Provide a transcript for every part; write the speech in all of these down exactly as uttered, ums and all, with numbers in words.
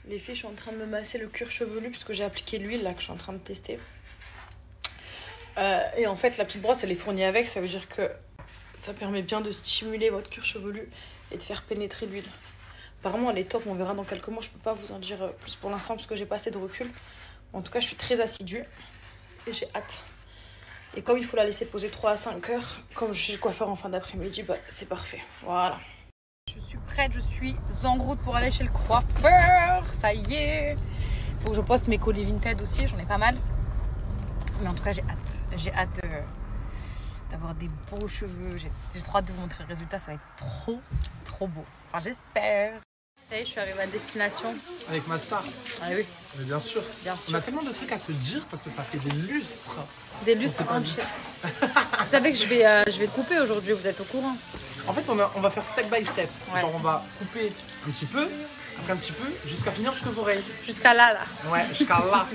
Les filles, je suis en train de me masser le cuir chevelu parce que j'ai appliqué l'huile là que je suis en train de tester. Euh, et en fait, la petite brosse, elle est fournie avec. Ça veut dire que ça permet bien de stimuler votre cuir chevelu et de faire pénétrer l'huile. Apparemment, elle est top. On verra dans quelques mois. Je peux pas vous en dire plus pour l'instant parce que j'ai pas assez de recul. En tout cas, je suis très assidue et j'ai hâte. Et comme il faut la laisser poser trois à cinq heures, comme je suis le coiffeur en fin d'après-midi, bah, c'est parfait. Voilà. Je suis prête, je suis en route pour aller chez le coiffeur. Ça y est. Faut que je poste mes colis Vinted aussi, j'en ai pas mal. Mais en tout cas, j'ai hâte. J'ai hâte euh, d'avoir des beaux cheveux. J'ai trop hâte de vous montrer le résultat. Ça va être trop, trop beau. Enfin, j'espère. Ça y est, je suis arrivée à destination. Avec ma star. Ah oui. Mais bien sûr. Bien sûr. On a tellement de trucs à se dire parce que ça fait des lustres. Des lustres entiers. Vous savez que je vais, euh, je vais te couper aujourd'hui, vous êtes au courant? En fait, on, a, on va faire step by step. Ouais. Genre, on va couper un petit peu, après un petit peu, jusqu'à finir jusqu'aux oreilles. Jusqu'à là, là. Ouais, jusqu'à là.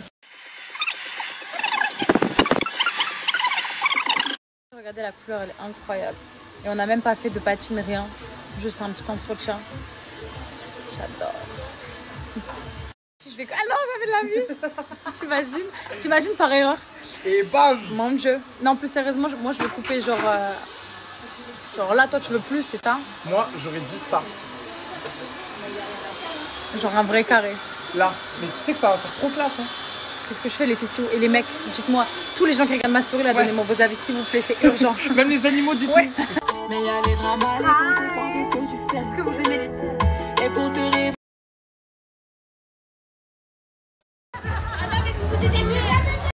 Regardez la couleur, elle est incroyable. Et on n'a même pas fait de patine, rien. Juste un petit entretien. J'adore. Je vais... Ah non, j'avais de la vue. T'imagines? T'imagines par erreur? Et bam! Mon Dieu. Non, plus sérieusement, moi je veux couper genre... Euh... Genre là, toi tu veux plus, c'est ça? Moi, j'aurais dit ça. Genre un vrai carré. Là. Mais tu sais que ça va faire trop classe, hein. Qu'est-ce que je fais les filles et les mecs? Dites-moi, tous les gens qui regardent ma story là, ouais. Donnez-moi vos avis s'il vous plaît, c'est urgent. Même les animaux, dites-moi. Ouais. Mais il y a les dramas.